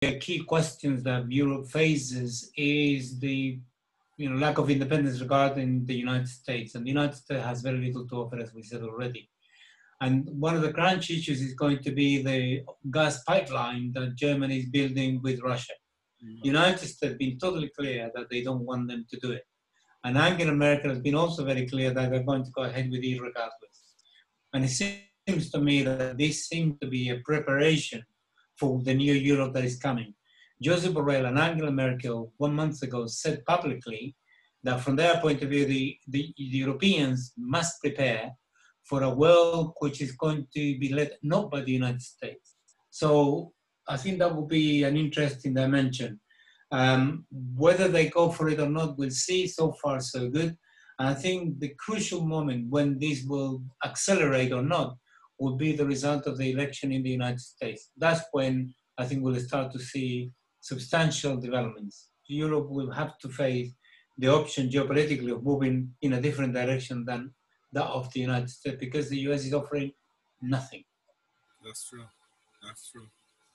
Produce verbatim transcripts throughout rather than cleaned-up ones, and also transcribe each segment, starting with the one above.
key questions that Europe faces is the you know, lack of independence regarding the United States. And the United States has very little to offer, as we said already. And one of the crunch issues is going to be the gas pipeline that Germany is building with Russia. Mm-hmm. The United States has been totally clear that they don't want them to do it. And Angela Merkel has been also very clear that they're going to go ahead with it regardless. And it seems to me that this seems to be a preparation for the new Europe that is coming. Josep Borrell and Angela Merkel one month ago said publicly that from their point of view, the, the, the Europeans must prepare for a world which is going to be led not by the United States. So I think that will be an interesting dimension. Um, whether they go for it or not, we'll see. So far, so good. And I think the crucial moment when this will accelerate or not will be the result of the election in the United States. That's when I think we'll start to see substantial developments. Europe will have to face the option geopolitically of moving in a different direction than that of the United States, because the U S is offering nothing. That's true. That's true.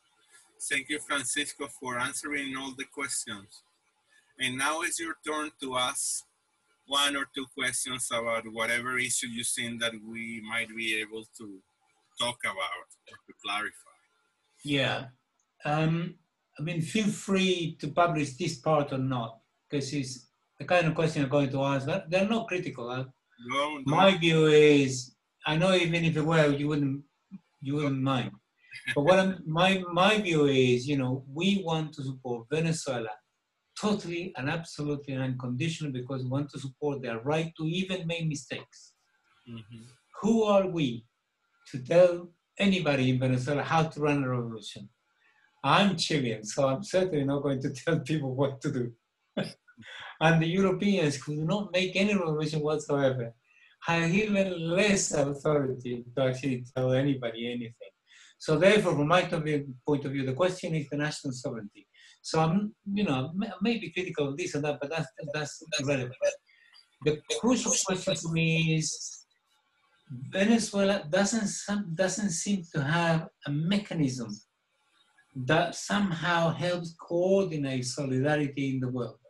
Thank you, Francisco, for answering all the questions. And now it's your turn to ask one or two questions about whatever issue you think that we might be able to talk about or to clarify. Yeah. Um, I mean, feel free to publish this part or not, because it's the kind of question I'm going to ask. They're not critical. Huh? No, no. My view is, I know even if it were, you wouldn't, you wouldn't mind. But what I'm, my my view is, you know, we want to support Venezuela totally and absolutely and unconditionally because we want to support their right to even make mistakes. Mm-hmm. Who are we to tell anybody in Venezuela how to run a revolution? I'm Chilean, so I'm certainly not going to tell people what to do. And the Europeans who do not make any revolution whatsoever have even less authority to actually tell anybody anything. So therefore, from my point of view, the question is the national sovereignty. So I'm, you know, may be critical of this and that, but that's, that's irrelevant. The crucial question for me is Venezuela doesn't, doesn't seem to have a mechanism that somehow helps coordinate solidarity in the world.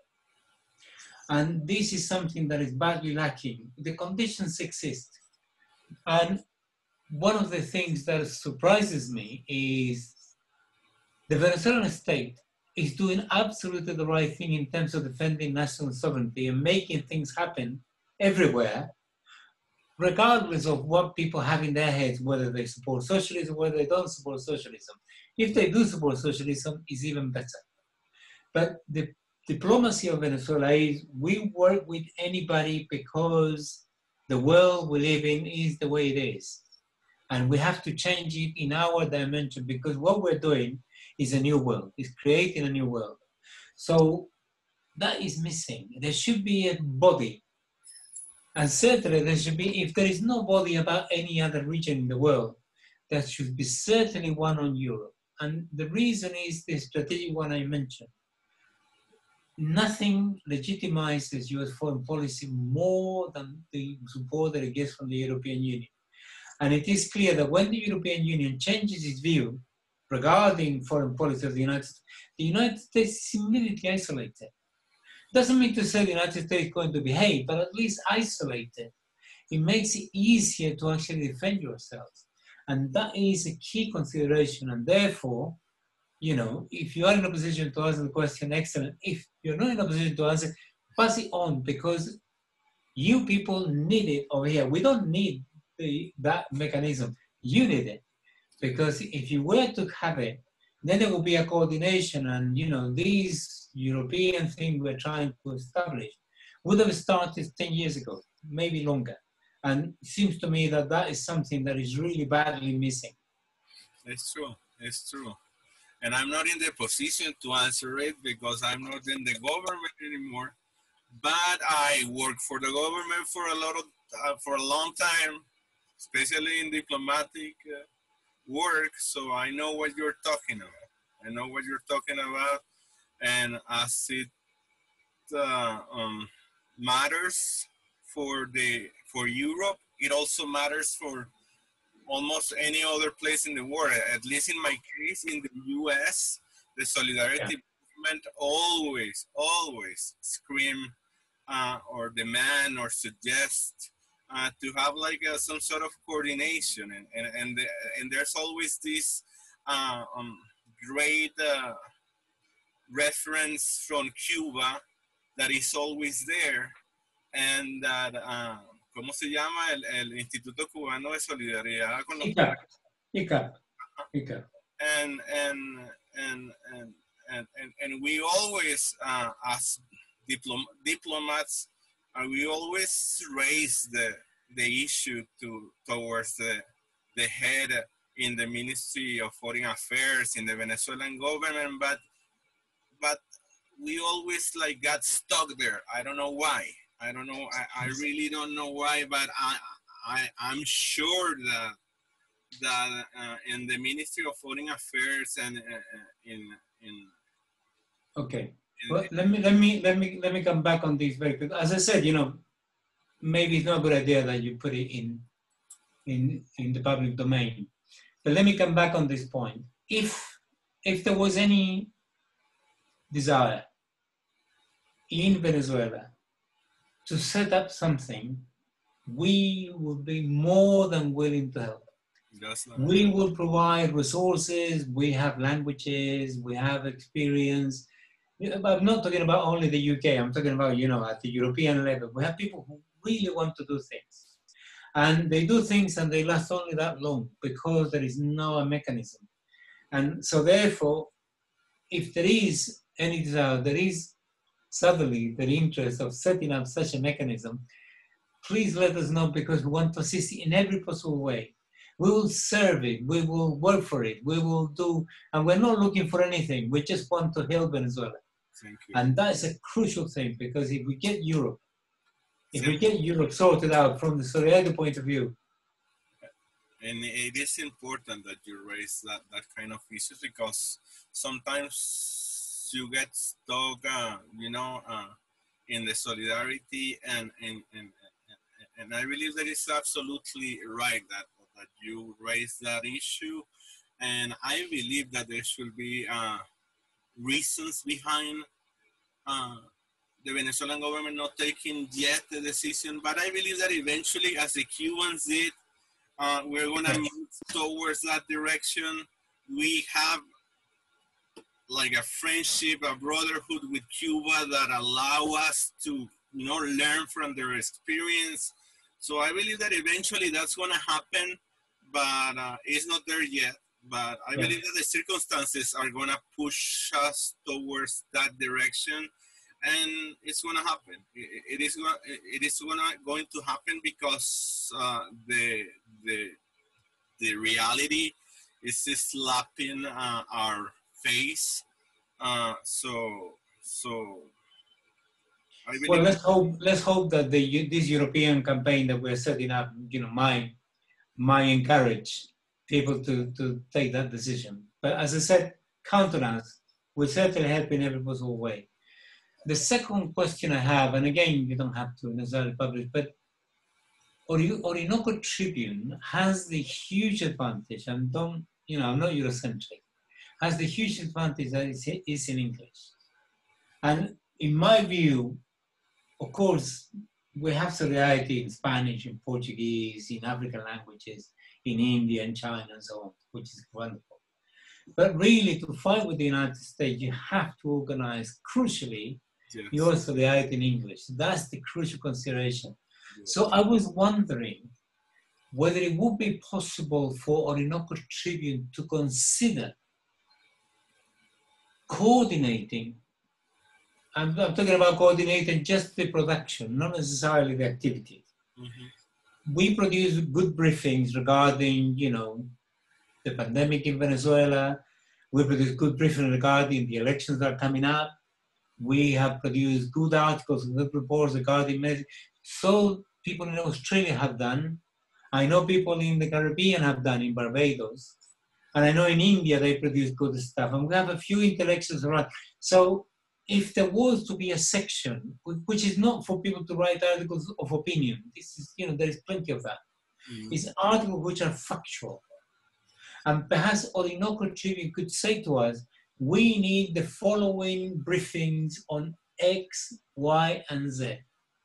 And this is something that is badly lacking. The conditions exist. And one of the things that surprises me is the Venezuelan state is doing absolutely the right thing in terms of defending national sovereignty and making things happen everywhere, regardless of what people have in their heads, whether they support socialism, whether they don't support socialism. If they do support socialism, it's even better. But the diplomacy of Venezuela is we work with anybody because the world we live in is the way it is. And we have to change it in our dimension because what we're doing is a new world, is creating a new world. So that is missing. There should be a body. And certainly there should be, if there is no body about any other region in the world, there should be certainly one on Europe. And the reason is the strategic one I mentioned. Nothing legitimizes U S foreign policy more than the support that it gets from the European Union. And it is clear that when the European Union changes its view regarding foreign policy of the United States, the United States is immediately isolated. Doesn't mean to say the United States is going to behave, but at least isolated. It makes it easier to actually defend yourselves. And that is a key consideration. And therefore, you know, if you are in a position to answer the question, excellent. If you're not in a position to answer, pass it on because you people need it over here. We don't need the, that mechanism. You need it. Because if you were to have it, then there will be a coordination and, you know, these European thing we're trying to establish would have started ten years ago, maybe longer. And it seems to me that that is something that is really badly missing. It's true. It's true. And I'm not in the position to answer it because I'm not in the government anymore. But I worked for the government for a lot of, uh, for a long time, especially in diplomatic uh, work. So I know what you're talking about. I know what you're talking about. And as it uh, um, matters for the for Europe, it also matters for almost any other place in the world. At least in my case, in the U S, the Solidarity Yeah. movement always, always scream uh, or demand or suggest uh, to have like uh, some sort of coordination, and and and, the, and there's always this uh, um, great uh, reference from Cuba that is always there, and that uh, ¿cómo se llama el, el Instituto Cubano de Solidaridad con los I C A P, I C A P, I C A P. and and and and and and, and we always uh, as diplom diplomats uh, we always raise the the issue to towards the the head in the Ministry of Foreign Affairs in the Venezuelan government, but but we always like got stuck there. I don't know why. I don't know. I, I really don't know why, but I I I'm sure that that uh, in the Ministry of Foreign Affairs and uh, in in Okay. in, Well, let me let me let me let me come back on this very quick. As I said, you know, maybe it's not a good idea that you put it in in in the public domain. But let me come back on this point. If if there was any desire in Venezuela to set up something, we would be more than willing to help. We will provide resources, we have languages, we have experience. I'm not talking about only the U K, I'm talking about, you know, at the European level. We have people who really want to do things. And they do things and they last only that long because there is no mechanism. And so therefore, if there is any desire, there is suddenly the interest of setting up such a mechanism, please let us know, because we want to assist in every possible way. We will serve it, we will work for it, we will do, and we're not looking for anything, we just want to help Venezuela. Thank you. And that's a crucial thing, because if we get Europe, if we get Europe sorted out from the Solidarity point of view. And it is important that you raise that, that kind of issues, because sometimes you get stuck, uh, you know, uh, in the solidarity, and, and, and, and I believe that it's absolutely right that, that you raise that issue. And I believe that there should be uh, reasons behind uh, the Venezuelan government not taking yet the decision, but I believe that eventually, as the Cubans did, uh, we're gonna move towards that direction. We have like a friendship, a brotherhood with Cuba that allow us to, you know, learn from their experience. So I believe that eventually that's gonna happen, but uh, it's not there yet. But I yeah. believe that the circumstances are gonna push us towards that direction. And it's gonna happen. It, it is gonna. It is gonna going to happen because uh, the the the reality is slapping uh, our face. Uh, so so. I well, let's hope. Let's hope that the this European campaign that we're setting up, you know, might might encourage people to to take that decision. But as I said, count on us. We'll certainly help in every possible way. The second question I have, and again, you don't have to necessarily publish, but Orinoco Tribune has the huge advantage, and don't, you know, I'm not Eurocentric, has the huge advantage that it's in English. And in my view, of course, we have solidarity in Spanish, in Portuguese, in African languages, in India and China and so on, which is wonderful. But really, to fight with the United States, you have to organize, crucially, yes. your solidarity in English. That's the crucial consideration. Yes. So I was wondering whether it would be possible for Orinoco Tribune to consider coordinating. I'm, I'm talking about coordinating just the production, not necessarily the activities. Mm-hmm. We produce good briefings regarding, you know, the pandemic in Venezuela. We produce good briefings regarding the elections that are coming up. We have produced good articles and good reports regarding medicine. So people in Australia have done. I know people in the Caribbean have done, in Barbados. And I know in India they produce good stuff. And we have a few intellectuals around. So if there was to be a section, which is not for people to write articles of opinion, this is, you know, there is plenty of that. Mm-hmm. It's articles which are factual. And perhaps Orinoco Tribune could say to us, we need the following briefings on X, Y, and Z.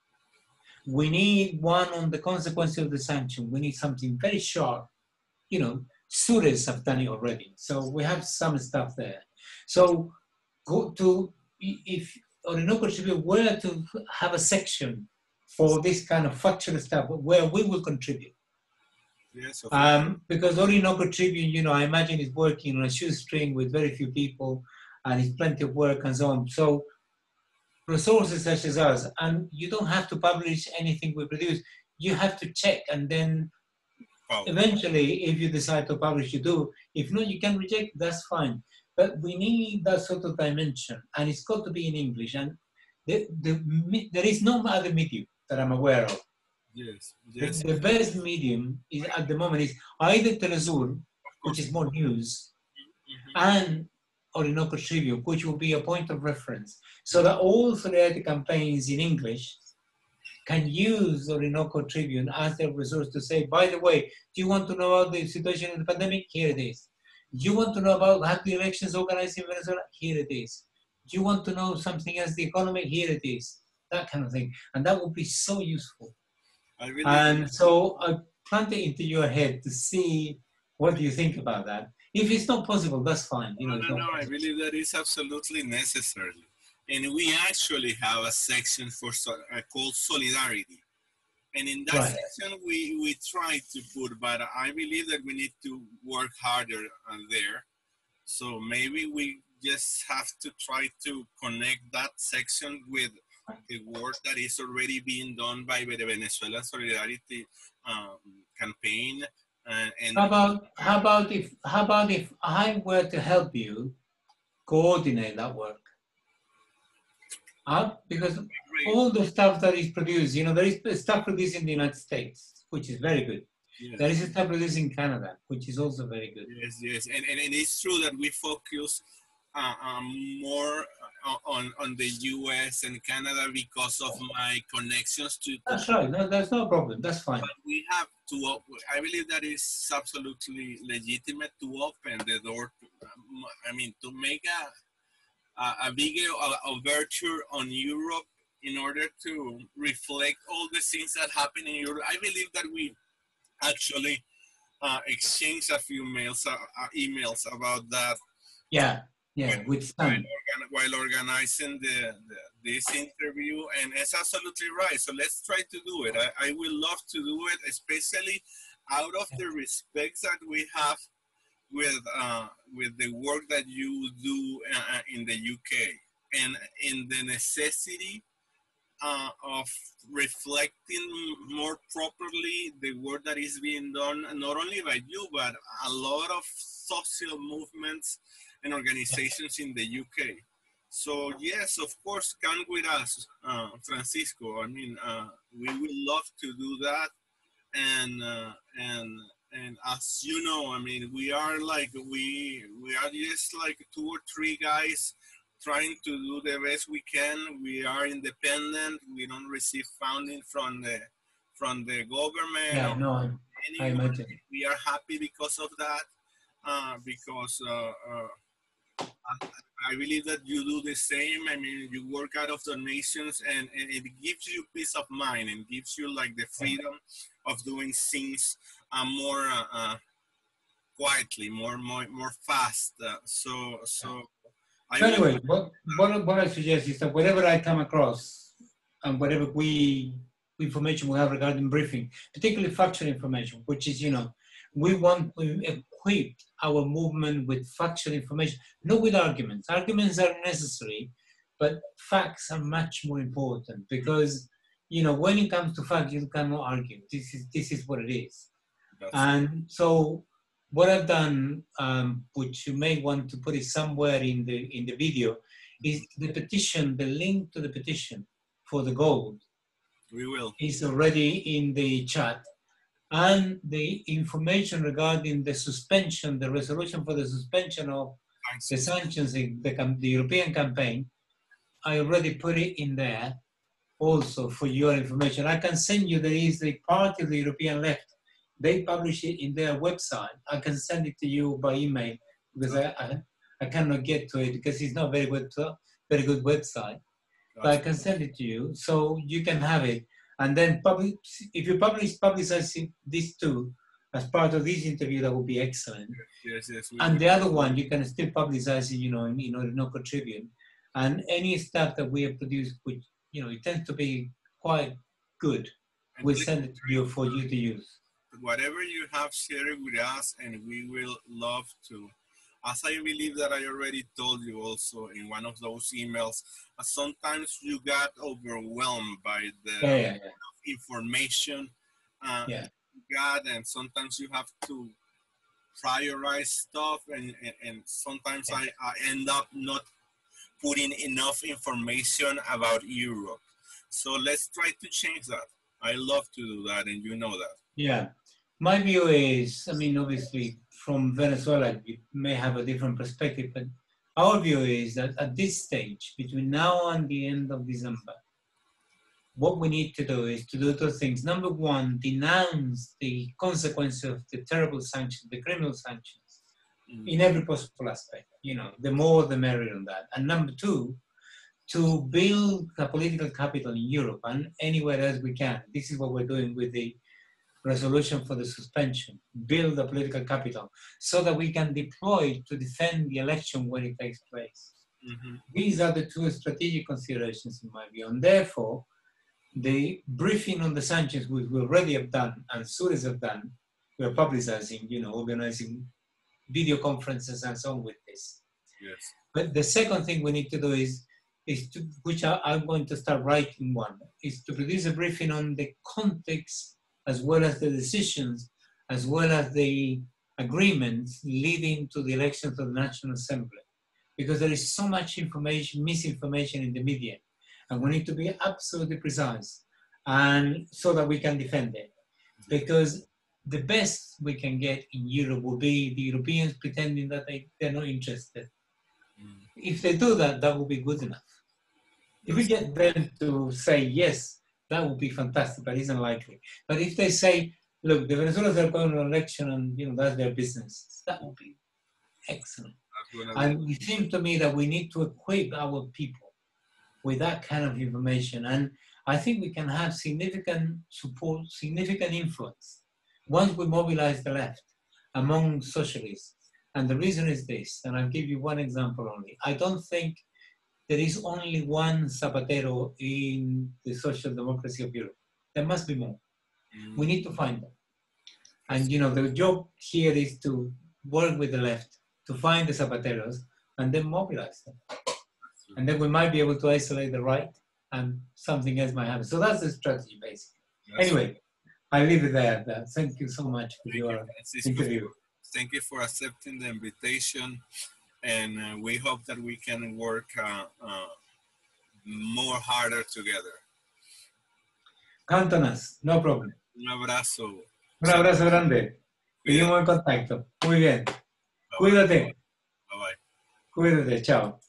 We need one on the consequences of the sanction. We need something very sharp. You know, Suez have done it already. So we have some stuff there. So go to, if Orinoco Tribune were to have a section for this kind of factual stuff where we will contribute. Yes, um, because Orinoco Tribune, you know, I imagine is working on a shoestring with very few people and it's plenty of work and so on. So resources such as us, and you don't have to publish anything we produce. You have to check, and then oh. eventually, if you decide to publish, you do. If not, you can reject, that's fine. But we need that sort of dimension, and it's got to be in English. And the, the, there is no other medium that I'm aware of. Yes, yes. The, the best medium is at the moment is either Telesur, which is more news, mm-hmm. and Orinoco Tribune, which will be a point of reference, so that all solidarity campaigns in English can use Orinoco Tribune as their resource to say, by the way, do you want to know about the situation in the pandemic? Here it is. Do you want to know about how the elections organized in Venezuela? Here it is. Do you want to know something else, the economy? Here it is. That kind of thing. And that would be so useful. I really and so I plant it into your head to see what do you think about that. If it's not possible, that's fine. You know, no, no, no, I believe that is absolutely necessary. And we actually have a section for uh, called Solidarity. And in that right. section, we, we try to put, but I believe that we need to work harder on there. So maybe we just have to try to connect that section with the work that is already being done by the Venezuelan Solidarity um, Campaign. Uh, and how about how about if how about if I were to help you coordinate that work? Uh, because all the stuff that is produced, you know, there is stuff produced in the United States, which is very good. Yes. There is stuff produced in Canada, which is also very good. Yes, yes, and and, and it's true that we focus uh, um, more on on the U S and Canada because of my connections to. That's right. No, that's no problem. That's fine. But we have to. I believe that is absolutely legitimate to open the door. To, I mean, to make a. a bigger overture on Europe in order to reflect all the things that happen in Europe. I believe that we actually uh, exchanged a few mails, uh, uh, emails about that. Yeah, yeah, when, with while, organ while organizing the, the this interview, and it's absolutely right. So let's try to do it. I, I will love to do it, especially out of the respect that we have with uh, with the work that you do uh, in the U K, and in the necessity uh, of reflecting more properly the work that is being done, not only by you, but a lot of social movements and organizations in the U K. So yes, of course, come with us, uh, Francisco. I mean, uh, we would love to do that, and uh, and. And as you know, I mean, we are like, we we are just like two or three guys trying to do the best we can. We are independent. We don't receive funding from the from the government. Yeah, no, I imagine. We are happy because of that, uh, because uh, uh, I believe that you do the same. I mean, you work out of donations, and, and it gives you peace of mind and gives you like the freedom of doing things Uh, more uh, uh, quietly, more more more fast. Uh, so so. I so anyway, what, what what I suggest is that whatever I come across and whatever we information we have regarding briefing, particularly factual information, which is, you know, we want to equip our movement with factual information, not with arguments. Arguments are necessary, but facts are much more important because, you know, when it comes to facts, you cannot argue. This is this is what it is. And so what I've done, um, which you may want to put it somewhere in the in the video, is the petition, the link to the petition for the gold. We will. Is already in the chat. And the information regarding the suspension, the resolution for the suspension of Thanks. the sanctions in the, the European campaign, I already put it in there also for your information. I can send you, there is the part of the European left. They publish it in their website. I can send it to you by email because I, I, I cannot get to it because it's not very good, very good website. But I can send it to you, so you can have it. And then publish, if you publish, publicize these two as part of this interview, that would be excellent. Yes, yes. And the other one, you can still publicize it, you know, in, in Orinoco Tribune. And any stuff that we have produced, which, you know, it tends to be quite good, we'll send it to you for you to use. Whatever you have, share it with us, and we will love to. As I believe that I already told you also in one of those emails, uh, sometimes you got overwhelmed by the yeah, yeah, yeah. information uh, yeah. you got, and sometimes you have to prioritize stuff, and, and, and sometimes yeah. I, I end up not putting enough information about Europe. So let's try to change that. I love to do that, and you know that. Yeah. My view is, I mean, obviously, from Venezuela, you may have a different perspective, but our view is that at this stage, between now and the end of December, what we need to do is to do two things. Number one, denounce the consequences of the terrible sanctions, the criminal sanctions, mm. in every possible aspect. You know, the more the merrier on that. And number two, to build a political capital in Europe and anywhere else we can. This is what we're doing with the resolution for the suspension, build a political capital so that we can deploy to defend the election when it takes place. Mm-hmm. These are the two strategic considerations in my view. And therefore, the briefing on the sanctions, which we already have done, and Sures have done, we're publicizing, you know, organizing video conferences and so on with this. Yes. But the second thing we need to do is, is to, which I, I'm going to start writing one, is to produce a briefing on the context as well as the decisions, as well as the agreements leading to the elections of the National Assembly. Because there is so much information, misinformation in the media, and we need to be absolutely precise, and so that we can defend it. Because the best we can get in Europe will be the Europeans pretending that they, they're not interested. Mm. If they do that, that will be good enough. If we get them to say yes, that would be fantastic, but it's unlikely. But if they say, look, the Venezuelans are going to an election and, you know, that's their business, that would be excellent. And it seems to me that we need to equip our people with that kind of information. And I think we can have significant support, significant influence once we mobilize the left among socialists. And the reason is this, and I'll give you one example only. I don't think there is only one Zapatero in the social democracy of Europe. There must be more. Mm. We need to find them. And, you know, the job here is to work with the left to find the Zapateros and then mobilize them. And then we might be able to isolate the right and something else might happen. So that's the strategy, basically. That's anyway, I leave it there. Thank you so much for Thank your you, interview. Thank you for accepting the invitation. And uh, we hope that we can work uh, uh, more harder together. Count on us, no problem. Un abrazo. Un abrazo grande. Seguimos en contacto. Muy bien. Bye Cuídate. Bye bye. Cuídate, chao.